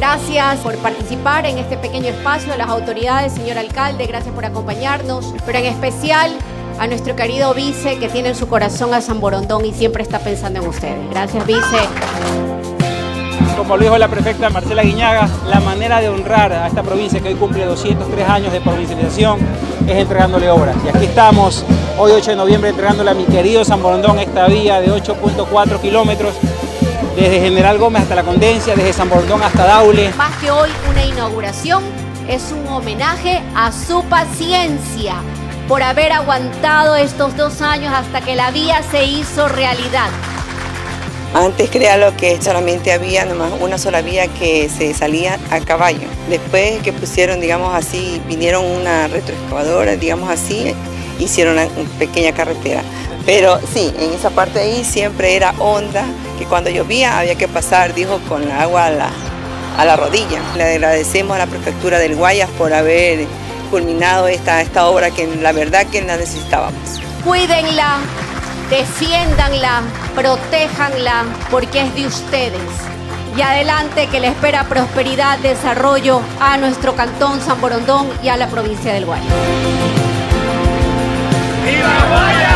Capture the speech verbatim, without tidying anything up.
Gracias por participar en este pequeño espacio, a las autoridades, señor alcalde, gracias por acompañarnos, pero en especial a nuestro querido vice que tiene en su corazón a San Borondón y siempre está pensando en ustedes. Gracias, vice. Como lo dijo la prefecta Marcela Guiñaga, la manera de honrar a esta provincia que hoy cumple doscientos tres años de provincialización es entregándole obras. Y aquí estamos, hoy ocho de noviembre, entregándole a mi querido San Borondón esta vía de ocho punto cuatro kilómetros, desde General Gómez hasta La Condencia, desde San Borondón hasta Daule. Más que hoy una inauguración, es un homenaje a su paciencia por haber aguantado estos dos años hasta que la vía se hizo realidad. Antes, créalo que solamente había nomás una sola vía que se salía a caballo. Después que pusieron, digamos así, vinieron una retroexcavadora, digamos así, hicieron una pequeña carretera. Pero sí, en esa parte ahí siempre era honda, que cuando llovía había que pasar, dijo, con el agua a la, a la rodilla. Le agradecemos a la Prefectura del Guayas por haber culminado esta, esta obra que la verdad que la necesitábamos. Cuídenla, defiéndanla, protéjanla, porque es de ustedes. Y adelante, que le espera prosperidad, desarrollo a nuestro cantón San Borondón y a la provincia del Guayas. ¡Viva Guayas!